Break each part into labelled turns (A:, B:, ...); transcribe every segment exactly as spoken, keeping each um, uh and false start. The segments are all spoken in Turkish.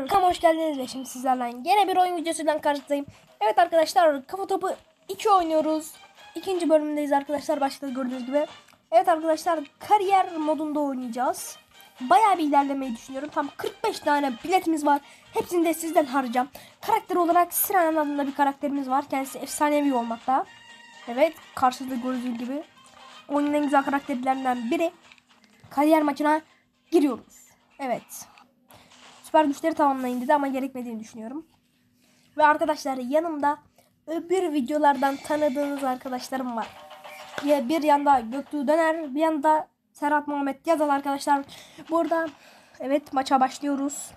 A: Kanalıma hoş geldiniz ve şimdi sizlerle yine bir oyun videosuyla karşınızdayım. Evet arkadaşlar, kafa topu iki oynuyoruz. İkinci bölümündeyiz arkadaşlar, başta gördüğünüz gibi. Evet arkadaşlar, kariyer modunda oynayacağız. Bayağı bir ilerlemeyi düşünüyorum. Tam kırk beş tane biletimiz var. Hepsini de sizden harcayacağım. Karakter olarak Siren adında bir karakterimiz var. Kendisi efsanevi olmakta. Evet, karşınızda gördüğünüz gibi oyunun en güzel karakterlerinden biri. Kariyer maçına giriyoruz. Evet. Süper güçleri tamamlayın dedi ama gerekmediğini düşünüyorum. Ve arkadaşlar, yanımda öbür videolardan tanıdığınız arkadaşlarım var. Ya bir yanda Göktuğ Döner, bir yanda Serhat Muhammed Yazal arkadaşlar. Burada evet, maça başlıyoruz.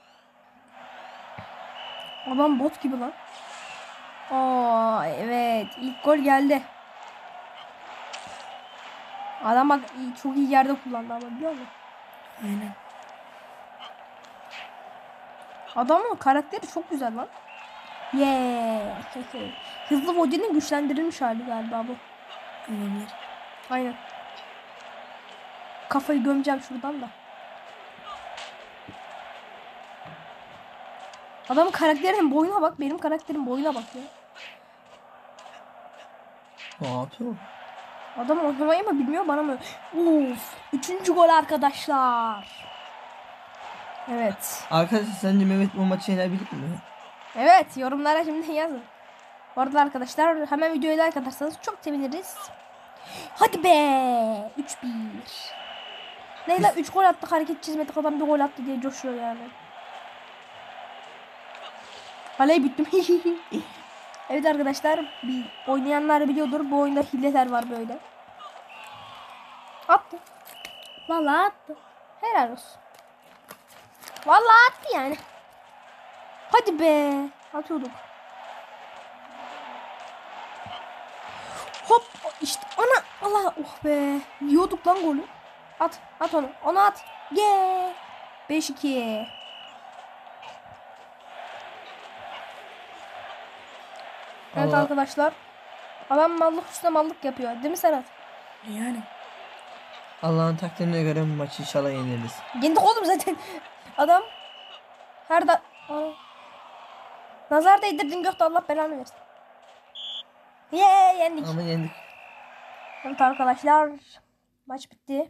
A: Adam bot gibi lan. Aa evet, ilk gol geldi. Adam bak çok iyi yerde kullandı ama, biliyor musun?
B: Aynen.
A: Adamın karakteri çok güzel lan. Yeah. Hızlı Vody'nin güçlendirilmiş hali galiba bu.
B: Olabilir.
A: Aynen. Kafayı gömeceğim şuradan da. Adamın karakterinin boyuna bak, benim karakterin boyuna bak ya.
B: Ne yapıyor?
A: Adam oynamayı mı bilmiyor, bana mı? Uf, üçüncü gol arkadaşlar. Evet.
B: Arkadaşlar sence Mehmet bu maçı yenebilir mi?
A: Evet, yorumlara şimdi yazın. Bu arada arkadaşlar, hemen videoya like atarsanız çok seviniriz. Hadi be. üç bir. Neyle üç gol attık, hareket çizmedik, adam bir gol attı diye coşuyor yani. Kaleyi bittim. Evet arkadaşlar, bir oynayanlar biliyordur, bu oyunda hileler var böyle. Attı. Vallahi attı. Helal olsun. Vallahi attı yani. Hadi be. Atıyorduk. Hop işte, ana Allah, oh be. Yiyorduk lan golü. At at onu. Onu at. Ge. beş iki. Evet
B: Allah.
A: arkadaşlar. Adam mallık üstüne mallık yapıyor. Değil mi Serhat?
B: Yani. Allah'ın takdirine göre bu maçı inşallah yeneriz.
A: Yendik oğlum zaten. Adam her da Aa. Nazar değdirdin Gökte, Allah belanı versin. Ye yeah, yendik.
B: Ama yendik.
A: Evet arkadaşlar, maç bitti.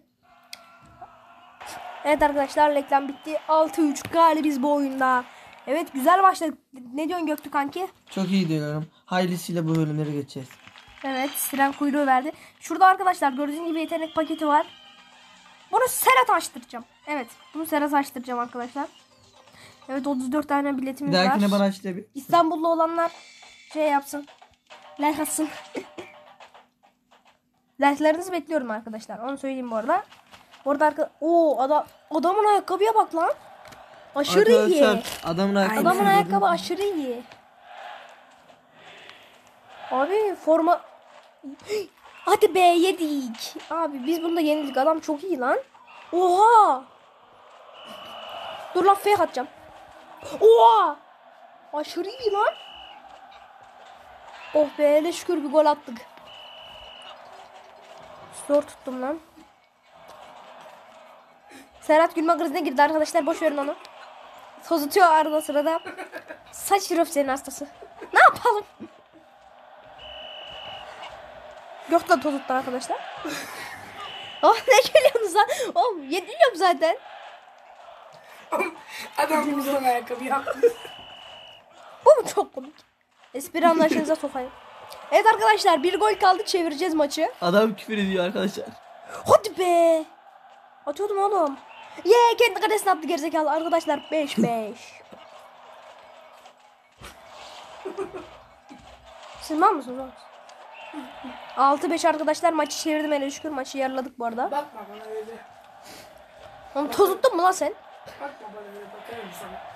A: Evet arkadaşlar, reklam bitti. altı üç galibiz bu oyunda. Evet, güzel başladık. Ne diyorsun Göktü kanki?
B: Çok iyi diyorum. Hayırlısıyla bu bölümleri geçeceğiz.
A: Evet, siren kuyruğu verdi. Şurada arkadaşlar gördüğünüz gibi yetenek paketi var. Bunu Serhat açtıracağım. Evet, bunu Serhat açtıracağım arkadaşlar. Evet, otuz dört tane biletimiz
B: Bir
A: var.
B: dahakine bana açtırabilir.
A: İstanbullu olanlar şey yapsın. Like atsın. Like'larınızı bekliyorum arkadaşlar. Onu söyleyeyim bu arada. Orada arka Oo, adam adamın ayakkabıya bak lan. Aşırı
B: Arkadaşlar,
A: iyi.
B: adamın ayakkabı.
A: Adamın ayakkabı aşırı iyi. Abi forma. Hadi be, yedik. Abi biz bunda yenildik. Adam çok iyi lan. Oha. Dur lan, fake atacağım. Oha. Aşırı iyi lan. Oh be, hele şükür bir gol attık. Zor tuttum lan. Serhat gülme krizine girdi arkadaşlar, boş verin onu. Tozutuyor arada sırada. Saç senin hastası. Ne yapalım? Yok da tozuttu arkadaşlar. Oh, ne geliyorsunuz lan? Oh, yeniliyorum zaten.
C: Adam bizden ayakkabı yaptı.
A: Bu mu çok komik? Espri anlayışınıza sokayım. Evet arkadaşlar, bir gol kaldı, çevireceğiz maçı.
B: Adam küfür ediyor arkadaşlar.
A: Hadi be. Atıyordum oğlum. Ye yeah, kendi kalesine attı gerizekalı arkadaşlar. beş beş. Siz mal mısınız oğlum? altı beş arkadaşlar, maçı çevirdim, hele şükür maçı yarıladık bu arada.
C: Bakma bana öyle.
A: Oğlum tozuttun mu lan sen?
C: Bakma bana öyle, bakarım sana.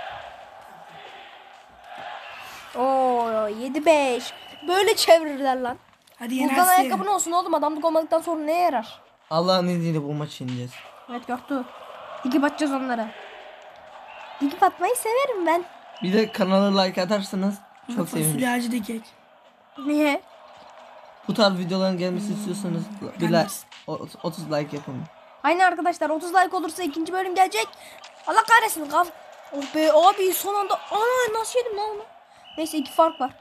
A: Oo yedi beş. Böyle çevirirler lan.
C: Hadi
A: Buradan
C: yenersin.
A: ayakkabın olsun oğlum, adamlık olmadıktan sonra neye yarar?
B: Allah'ın izniyle bu maçı yeneceğiz.
A: Evet Göktuğ. Dikip atacağız onlara. Dikip atmayı severim ben.
B: Bir de kanala like atarsanız çok sevinirim.
C: Fasulye ağacı dikek.
A: Niye?
B: Bu tarz videoların gelmesini istiyorsanız bir like, otuz like yapın.
A: Aynen arkadaşlar, otuz like olursa ikinci bölüm gelecek. Allah kahretsin, kav Oh be abi son anda. Ana nasıl yedim lan onu? Neyse iki fark var.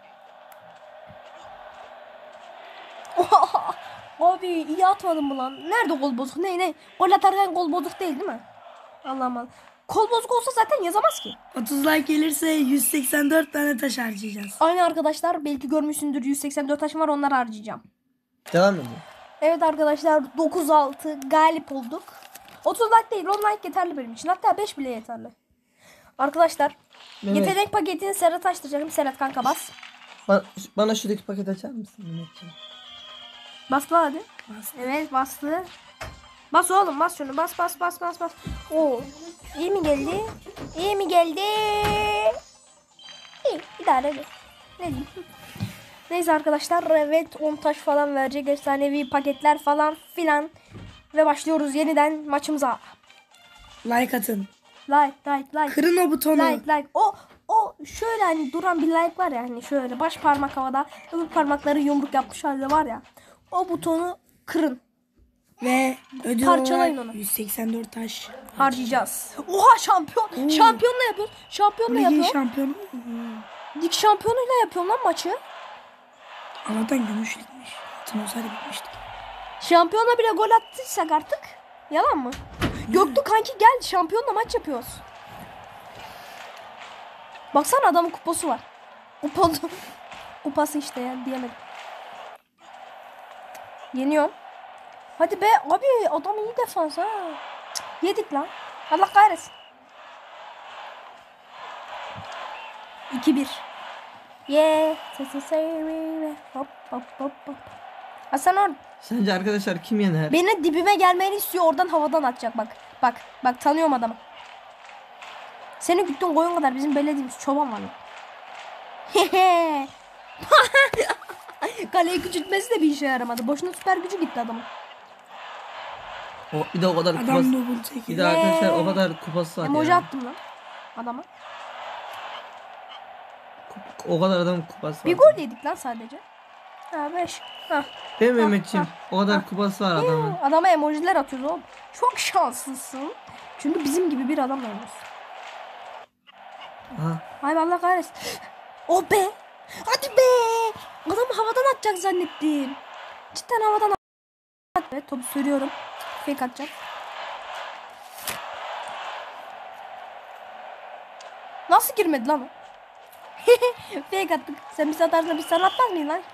A: Oha! Abi iyi atmadım mı lan? Nerede gol bozuk? Ne ne? Gol atarken gol bozuk değil değil mi? Allah'ım Allah. Kol bozuk olsa zaten yazamaz ki.
C: otuz like gelirse yüz seksen dört tane taş harcayacağız.
A: Aynı arkadaşlar belki görmüşsündür yüz seksen dört taşım var onları harcayacağım.
B: Devam edin.
A: Evet arkadaşlar dokuz altı galip olduk. otuz like değil on like yeterli benim için. Hatta beş bile yeterli. Arkadaşlar
B: Mehmet,
A: yetenek paketini Serhat açtıracağım. Serhat kanka bas.
B: Bana, bana şuradaki paket açar mısın Mehmetciğim?
A: Bas lan hadi.
C: Bas.
A: Evet bastı. Bas oğlum bas şunu bas bas bas bas bas. Oo. İyi mi geldi? İyi mi geldi? İyi idare edin. Ne diyeyim? Neyse arkadaşlar evet on taş falan verecek efsanevi paketler falan filan. Ve başlıyoruz yeniden maçımıza.
C: Like atın.
A: Like like like.
C: Kırın o butonu.
A: Like like. O o şöyle hani duran bir like var ya hani şöyle baş parmak havada öbür parmakları yumruk yapmış halde var ya. O butonu kırın.
C: Ve ödül
A: Parçalayın
C: olarak
A: onu.
C: yüz seksen dört taş.
A: Harcayacağız. Oha şampiyon.
C: Oo.
A: Şampiyonla yapıyoruz. Şampiyonla
C: Ligin
A: yapıyorum.
C: şampiyonu.
A: Lig şampiyonuyla yapıyorum lan maçı.
C: Allah'tan gümüş ligmiş. Altın olsaydı bitmiştik.
A: Şampiyonla bile gol attıysak artık. Yalan mı? Göktuğ kanki gel şampiyonla maç yapıyoruz. Baksana adamın kupası var. Kupası, kupası işte ya diyemedim. Yeniyorum. Hadi be abi adam iyi defans ha. Cık, yedik lan. Allah kahretsin. iki bir. Yeah. Hop hop hop hop. Hasan or
B: Sence arkadaşlar kim yener?
A: beni dibime gelmeni istiyor oradan havadan atacak bak. Bak bak tanıyorum adamı. Senin güttüğün koyun kadar bizim belediyemiz çoban var. Hehe. Kaleyi küçültmesi de bir işe yaramadı. Boşuna süper gücü gitti adamın.
B: O, bir de o kadar kupası.
C: Adam double
B: Bir
C: çekiyor.
B: de arkadaşlar o kadar kupası var
A: Emoji
B: ya.
A: attım lan adama.
B: O kadar adamın kupası var.
A: Bir gol yedik lan sadece. Ha beş. Ha.
B: Değil mi Mehmetciğim?
A: ha,
B: O kadar kupası var adamın.
A: Adama emojiler atıyoruz oğlum. Çok şanslısın. Çünkü bizim gibi bir adamla oynuyoruz.
B: Aha.
A: Ay Allah kahretsin. Oh be. Hadi be. Adamı havadan atacak zannettim. Cidden havadan at. Evet topu sürüyorum. Fake atacağım. Nasıl girmedi lan o? Fake attık. Sen bir satarsan biz sana atmaz mıyız lan?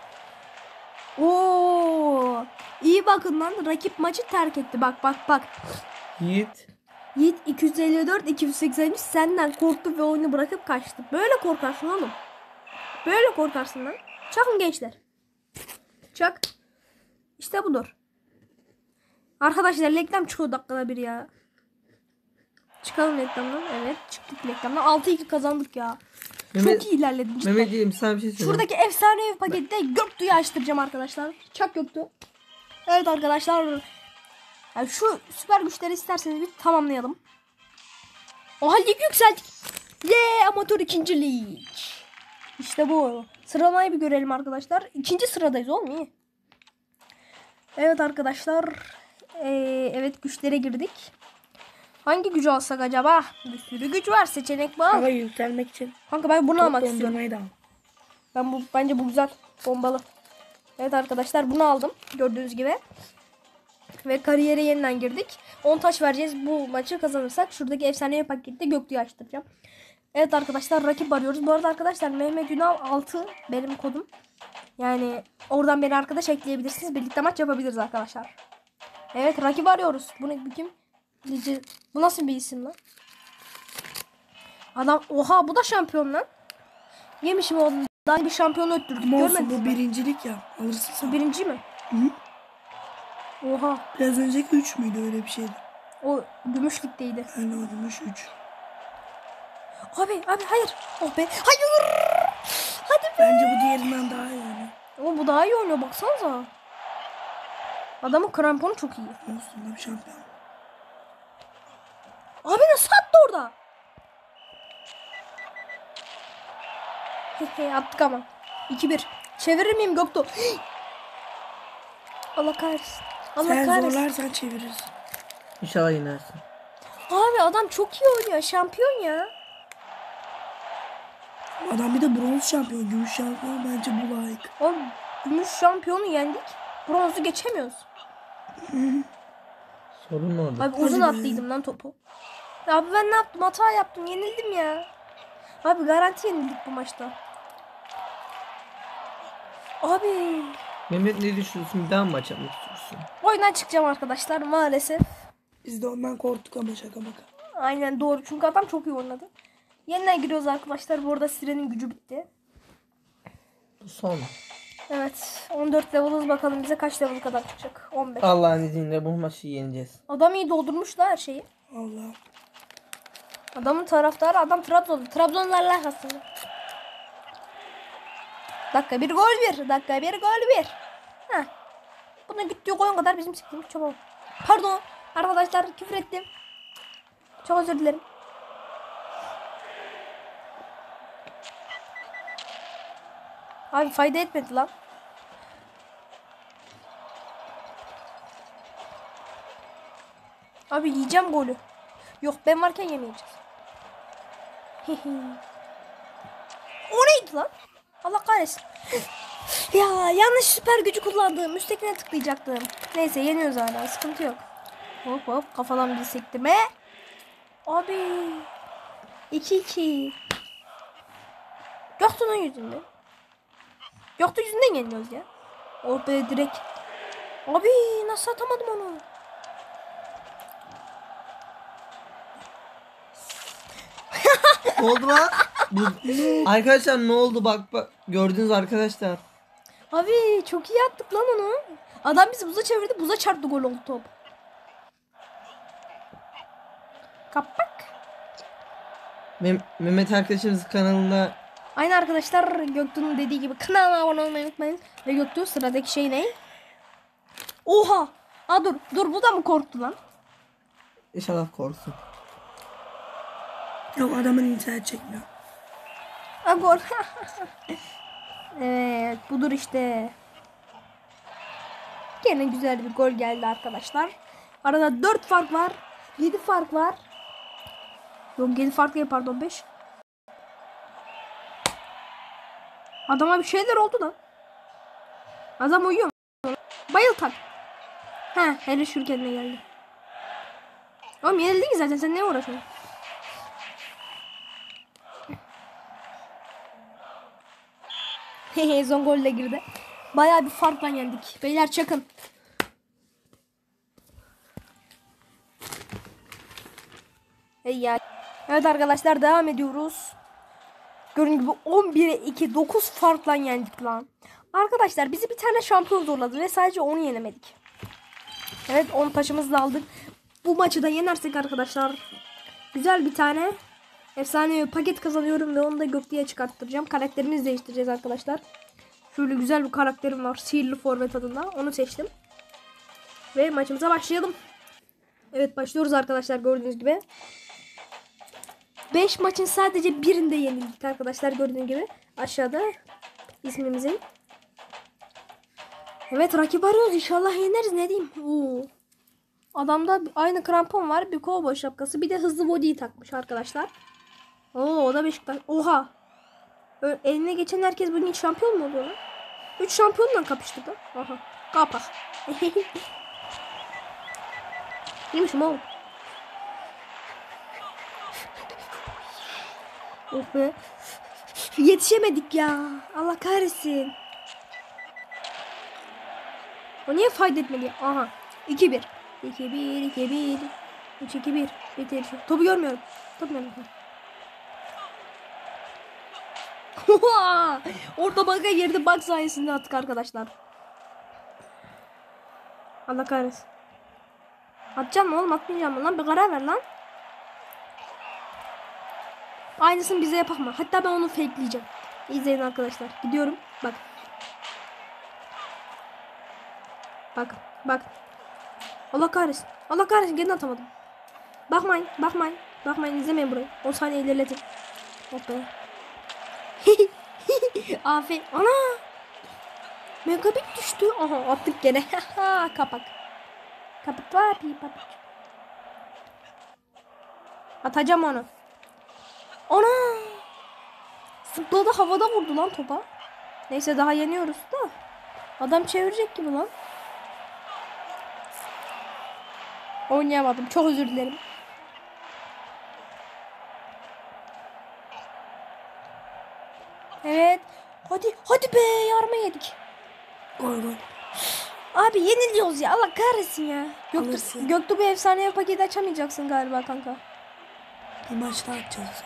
A: Oo. İyi bakın lan. Rakip maçı terk etti. Bak bak bak.
B: Yiğit.
A: Yiğit iki yüz elli dört iki yüz seksen üç senden korktu ve oyunu bırakıp kaçtı. Böyle korkarsın oğlum. Böyle korkarsın lan. Çakın gençler. Çak. İşte budur. Arkadaşlar reklam çıkıyor dakikada bir ya. Çıkalım reklamdan. Evet çıktık reklamdan. altı iki kazandık ya.
B: Mehmet,
A: Çok iyi ilerledim cidden.
B: Mehmetciğim sana bir şey söyleyeyim.
A: Şuradaki efsanevi pakette Göktuğ'u açtıracağım arkadaşlar. Çak Göktuğ. Evet arkadaşlar. Yani şu süper güçleri isterseniz bir tamamlayalım. O halde yükseldik. Yeah, amatör ikinci lig. İşte bu. Sıralamayı bir görelim arkadaşlar. İkinci sıradayız oğlum iyi. Evet arkadaşlar. Ee, evet güçlere girdik. Hangi gücü alsak acaba? Bir sürü güç var. Seçenek var.
C: Hava yükselmek için.
A: Kanka ben bunu
C: Top
A: almak istiyorum.
C: dondurmayı da al.
A: Ben bu bence bu güzel. Bombalı. Evet arkadaşlar bunu aldım. Gördüğünüz gibi. Ve kariyere yeniden girdik. on taş vereceğiz. Bu maçı kazanırsak şuradaki efsanevi pakette Göktuğ'u açtıracağım. Evet arkadaşlar rakip arıyoruz. Bu arada arkadaşlar Mehmet Ünal altı benim kodum. Yani oradan beni arkadaş ekleyebilirsiniz. Birlikte maç yapabiliriz arkadaşlar. Evet rakip arıyoruz. Bunu bir kim? Bu nasıl bir isim lan? Adam oha bu da şampiyon lan. Yemişim oğlum. Daha bir şampiyon öttürdük.
C: Ama olsun
A: Görmediniz
C: bu
A: mi?
C: birincilik ya. Alırsın sen.
A: Birinci mi?
C: Hı?
A: Oha.
C: Biraz önceki üç müydü öyle bir şeydi.
A: O gümüşlükteydi.
C: Yani o gümüş üç.
A: Abi abi hayır. Oh be. Hayır. Hadi be.
C: Bence bu diğerinden daha iyi yani.
A: Ama bu daha iyi oynuyor baksanıza. Adamın kramponu çok iyi.
C: Olsun da bir şampiyon.
A: Abi nasıl attı orada? Hehe attık ama. iki bir. Çevirir miyim Göktuğ? Allah kahretsin. Allah
C: Sen
A: kahretsin.
C: zorlarsan çevirirsin.
B: İnşallah yenersin.
A: Abi adam çok iyi oynuyor. Şampiyon ya.
C: Adam bir de bronz şampiyon, gümüş şampiyon, bence bu layık.
A: Oğlum gümüş şampiyonu yendik. Bronzu geçemiyoruz.
B: Sorun orada.
A: Abi uzun
C: Hadi be.
A: attıydım lan topu. Ya abi ben ne yaptım? Hata yaptım. Yenildim ya. Abi garanti yenildik bu maçta. Abi
B: Mehmet ne düşünüyorsun? Bir daha mı maç yapmak istiyorsun?
A: oyundan çıkacağım arkadaşlar maalesef.
C: Biz de ondan korktuk ama şaka maka.
A: Aynen doğru çünkü adam çok iyi oynadı. Yeniden giriyoruz arkadaşlar. Bu arada Siren'in gücü bitti.
B: Bu son.
A: Evet on dört level'ız, bakalım bize kaç level kadar çıkacak. on beş.
B: Allah'ın izniyle bu maçı yeneceğiz.
A: Adam iyi doldurmuş da her şeyi.
C: Allah.
A: Adamın taraftarı adam Trabzonlu. Trabzonlarla aslında. Dakika bir gol bir. Dakika bir gol bir. Heh. Buna gittiği oyun kadar bizim siktiğimiz çabuk. Pardon arkadaşlar, küfür ettim. Çok özür dilerim. Abi fayda etmedi lan. Abi yiyeceğim golü. Yok ben varken yemeyeceğiz. O neydi lan? Allah kahretsin. Ya yanlış süper gücü kullandım. Üsttekine tıklayacaktım. Neyse yeniyoruz hala, sıkıntı yok. Hop hop kafadan bir sektirme. Abi. iki iki. Göktuğ'un yüzünden. Göktuğ yüzünden yeniyoruz ya. Oh be direkt. Abi nasıl atamadım onu?
B: Ne oldu lan? Bu- Arkadaşlar ne oldu bak bak. Gördünüz arkadaşlar.
A: Abi çok iyi attık lan onu. Adam bizi buza çevirdi. Buza çarptı, gol oldu top. Kapak.
B: Mem- Mehmet arkadaşımız kanalında
A: Aynı arkadaşlar Göktuğ'un dediği gibi kanala abone olmayı unutmayın. Ve Göktuğ sıradaki şey ne? Oha. Aa dur dur, bu da mı korktu lan?
B: inşallah korksun.
C: Yok, adamın internet çekmiyor.
A: Aa gol. Evet budur işte. Gene güzel bir gol geldi arkadaşlar. Arada dört fark var. yedi fark var. Yok yedi fark değil, pardon beş. Adama bir şeyler oldu da. Adam uyuyor mu? Bayıl tak. He, hele şur kendine geldi. Oğlum yenildin ki zaten, sen ne uğraşıyorsun? Hehe son golle girdi. Bayağı bir farkla yendik. Beyler çakın. Hey ya. Evet arkadaşlar devam ediyoruz. Gördüğünüz gibi on bire iki dokuz farkla yendik lan. Arkadaşlar bizi bir tane şampiyon zorladı ve sadece onu yenemedik. Evet on taşımızı da aldık. Bu maçı da yenersek arkadaşlar güzel bir tane efsane bir paket kazanıyorum ve onu da Göktuğ'a çıkarttıracağım. Karakterimizi değiştireceğiz arkadaşlar. Şöyle güzel bir karakterim var. Sihirli forvet adında. Onu seçtim. Ve maçımıza başlayalım. Evet başlıyoruz arkadaşlar gördüğünüz gibi. beş maçın sadece birinde yenildik arkadaşlar gördüğünüz gibi. Aşağıda ismimizin. Evet rakip arıyoruz, inşallah yeneriz, ne diyeyim. Oo. Adamda aynı krampon var, bir kovboy şapkası, bir de hızlı body'yi takmış arkadaşlar. Oo o da Beşiktaş. Oha. Ö- eline geçen herkes bugün şampiyon mu oluyor lan? üç şampiyonla kapıştı da. Aha. Kapak. Neymişim oğlum? Oh be. Yetişemedik ya. Allah kahretsin. O niye fayda etmedi? Aha. iki bir. iki bir, iki bir. üç iki bir. Bitir. Topu görmüyorum. Top nerede? Orada baka girdi. Bak sayesinde attık arkadaşlar. Allah kahretsin. Atacağım mı oğlum, atmayacağım mı lan? Bir karar ver lan. Aynısını bize yapma. Hatta ben onu fakeleyeceğim. İzleyin arkadaşlar. Gidiyorum. Bak. Bak. Bak. Allah kahretsin. Allah kahretsin. Gene atamadım. Bakmayın. Bakmayın. Bakmayın. İzlemeyin burayı. on saniye ilerletin. Hop be. Aferin. Ana. Megabit düştü. Aha attık gene. Kapak. Kapak var. Papak. Atacağım onu. Ana. Zıpladı havada vurdu lan topa. Neyse daha yeniyoruz da. Adam çevirecek gibi lan. Oynayamadım. Çok özür dilerim. Evet. Hadi hadi be yarma yedik.
C: Gol gol.
A: Abi yeniliyoruz ya. Allah kahretsin ya. Göktuğ,
C: Alırsın.
A: Göktuğ bir efsanevi paketi açamayacaksın galiba kanka.
C: Bir maç daha atacağız.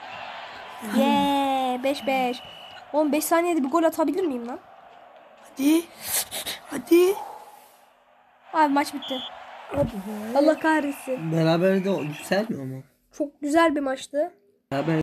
A: Yeee beş beş. on beş saniyede bir gol atabilir miyim lan?
C: Hadi. Hadi.
A: Abi maç bitti.
C: Hadi be.
A: Allah kahretsin.
B: Beraber de o yükselmiyor mu?
A: Çok güzel bir maçtı.
B: Beraber